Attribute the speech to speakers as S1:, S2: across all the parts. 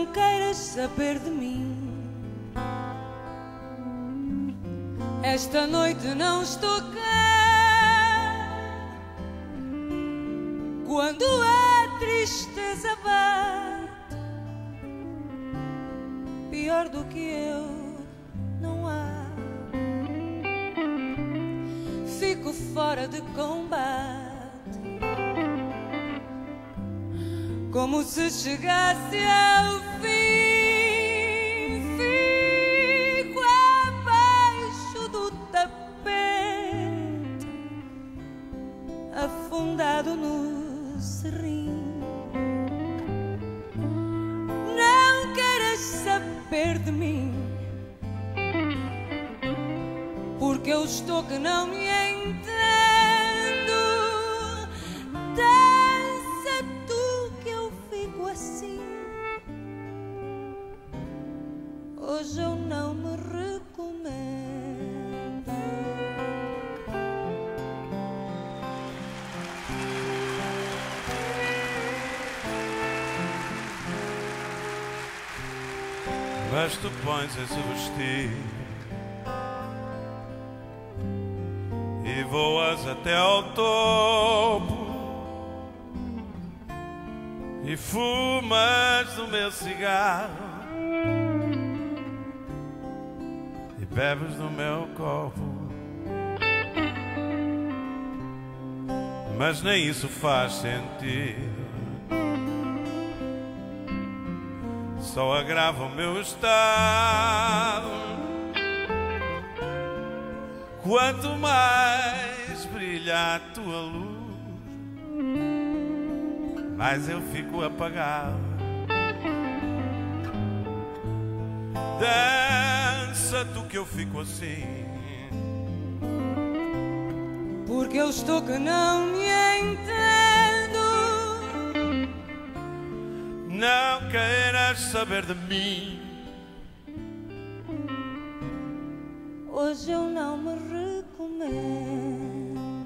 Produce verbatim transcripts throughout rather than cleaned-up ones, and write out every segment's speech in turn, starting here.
S1: queiras saber de mim. Esta noite não estou cá. Quando a tristeza bate, pior do que eu não há. Fico fora de combate, como se chegasse ao fim. Fico abaixo do tapete, afundado no serrim. Não queiras saber de mim, porque eu estou que não me entendo. Dança tu que eu fico assim. Hoje eu não me recomendo.
S2: Mas tu pões esse vestido e voas até ao topo e fumas do meu cigarro e bebes do meu copo. Mas nem isso faz sentido, só agrava o meu estado. Quanto mais brilha a tua luz, mais eu fico apagado. Dança tu que eu fico assim,
S1: porque eu estou que não me entendo.
S2: Não queiras saber de mim,
S1: hoje eu não me recomendo.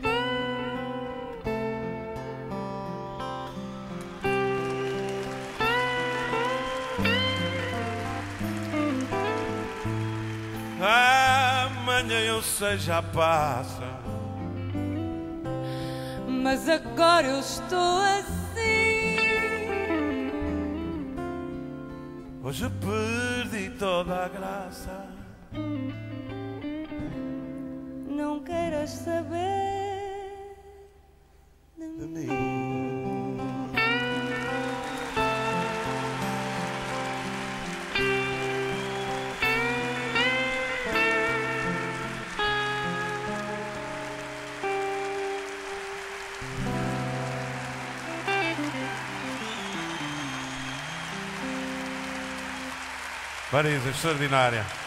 S2: amanhã eu sei já passa,
S1: Mas agora eu estou assim.
S2: hoje perdi toda a graça.
S1: Não queiras saber de
S2: De
S1: mim.
S2: mim. Marisa, extraordinária.